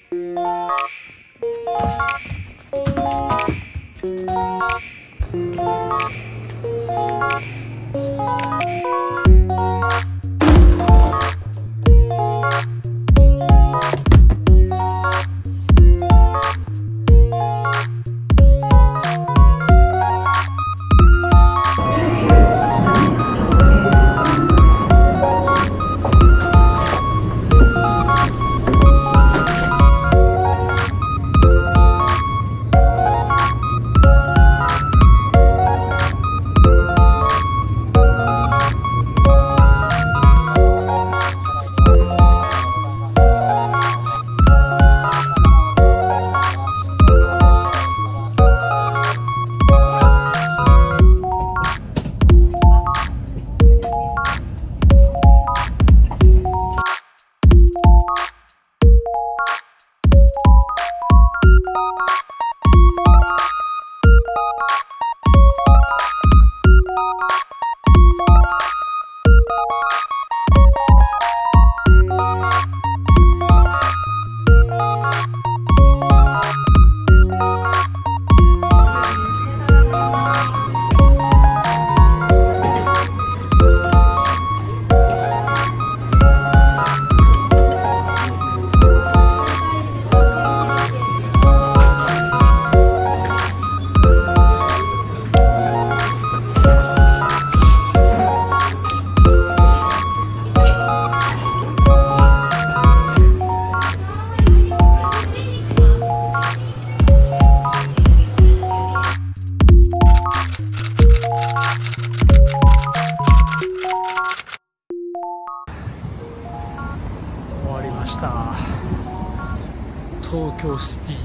東京シティ。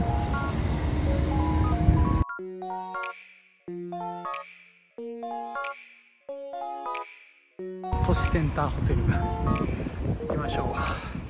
都市センターホテル行きましょう。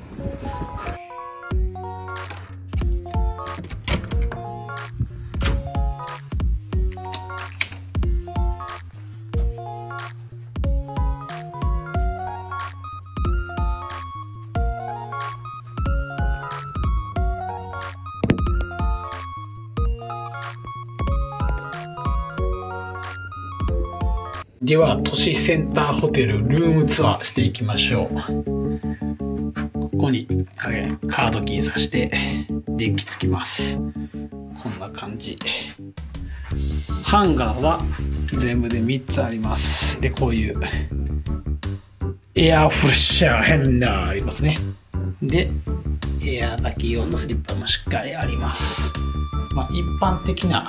では都市センターホテルルームツアーしていきましょう。ここにカードキーさして電気つきます。こんな感じ。ハンガーは全部で3つあります。でこういうエアフレッシャーヘンダーありますね。でエア炊き用のスリッパもしっかりあります。まあ一般的な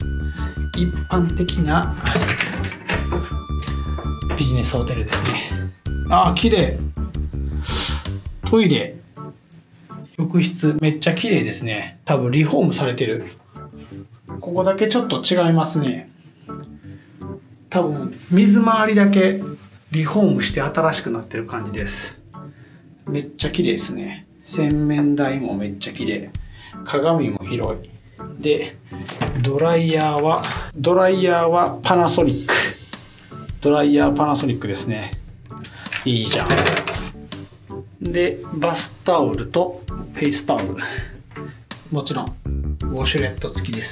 ビジネスホテルですね。ああ、綺麗。トイレ、浴室、めっちゃ綺麗ですね。多分リフォームされてる。ここだけちょっと違いますね。多分水回りだけリフォームして新しくなってる感じです。めっちゃ綺麗ですね。洗面台もめっちゃ綺麗。鏡も広い。で、ドライヤーはパナソニック。ドライヤーパナソニックですね。いいじゃん。でバスタオルとフェイスタオル、もちろんウォシュレット付きです。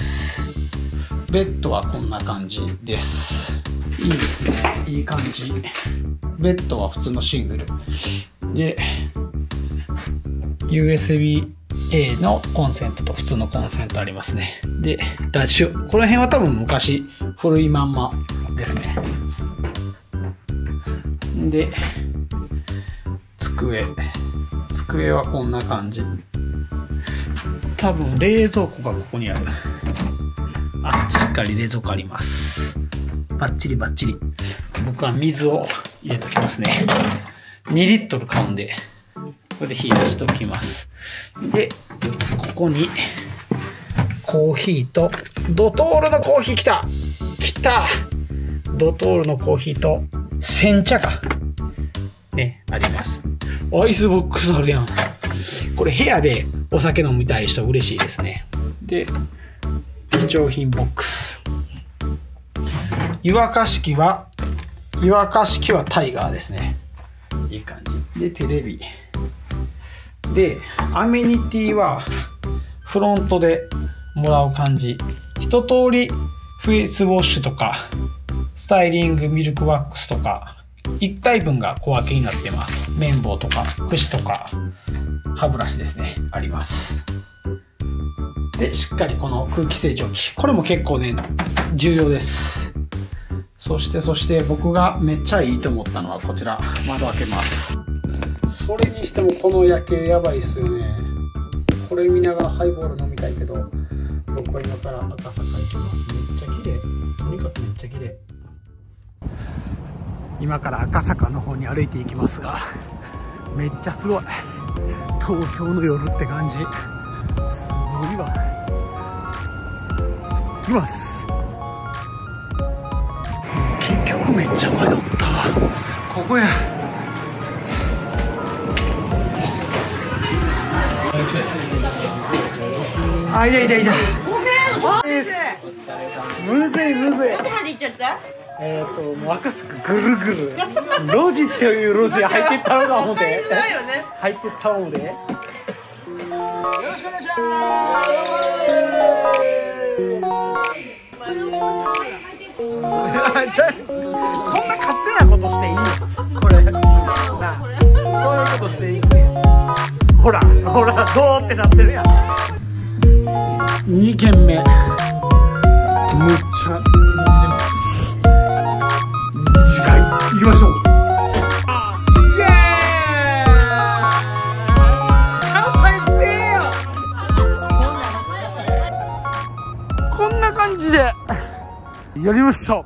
ベッドはこんな感じです。いいですね、いい感じ。ベッドは普通のシングルで USB-A のコンセントと普通のコンセントありますね。でラジオ、この辺は多分昔古いまんまですね。で机はこんな感じ。多分冷蔵庫がここにある。あ、しっかり冷蔵庫あります。バッチリバッチリ。僕は水を入れときますね。2リットル買うんでこれで火出しておきます。でここにコーヒーとドトールのコーヒー来たドトールのコーヒーと煎茶かね、あります。アイスボックスあるやん。これ部屋でお酒飲みたい人嬉しいですね。で貴重品ボックス。湯沸かし器はタイガーですね。いい感じでテレビでアメニティはフロントでもらう感じ。一通りフェイスウォッシュとかスタイリングミルクワックスとか1回分が小分けになってます。綿棒とか櫛とか歯ブラシですね、あります。でしっかりこの空気清浄機、これも結構ね重要です。そして僕がめっちゃいいと思ったのはこちら、窓開けます。それにしてもこの夜景やばいですよね。これ見ながらハイボール飲みたいけど、僕は今から赤坂行きます。めっちゃ綺麗、とにかくめっちゃ綺麗。今から赤坂の方に歩いていきますが、めっちゃすごい、東京の夜って感じ。すごいわ。行きます。結局めっちゃ迷ったわ。ここや。あ、いた。むずい。もう赤坂ぐるぐる路地っていう路地入ってったのか思って入ってったので、よろしくお願いします。そんな勝手なことしていいのこれな、そういうことしていいの。ほらどうってなってるやん。2軒目むっちゃ短い。行きましょう。イエーイ、乾杯せよ。こんな感じでやりました。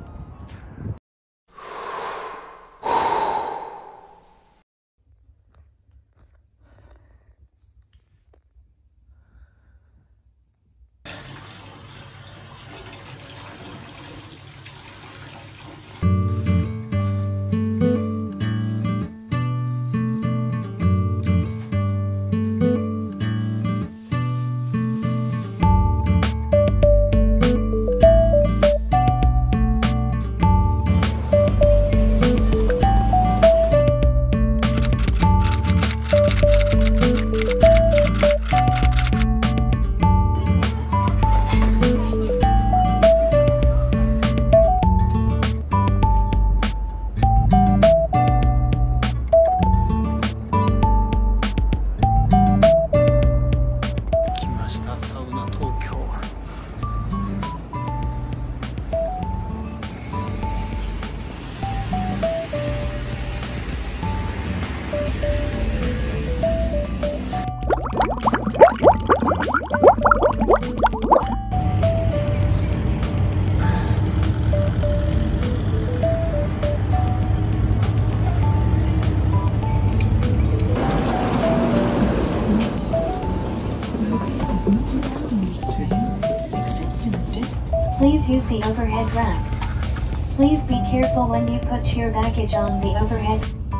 Please use the overhead rack. Please be careful when you put your baggage on the overhead.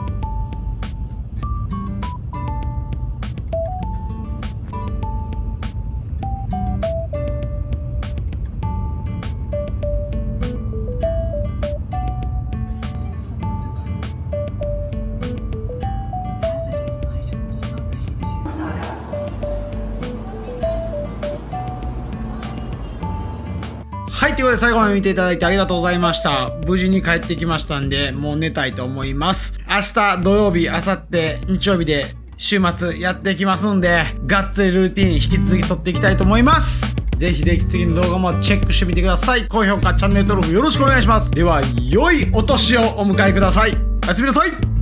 はい、ということで最後まで見ていただいてありがとうございました。無事に帰ってきましたんで、もう寝たいと思います。明日土曜日、明後日日曜日で週末やっていきますんで、がっつりルーティン引き続き撮っていきたいと思います。ぜひぜひ次の動画もチェックしてみてください。高評価、チャンネル登録よろしくお願いします。では、良いお年をお迎えください。おやすみなさい。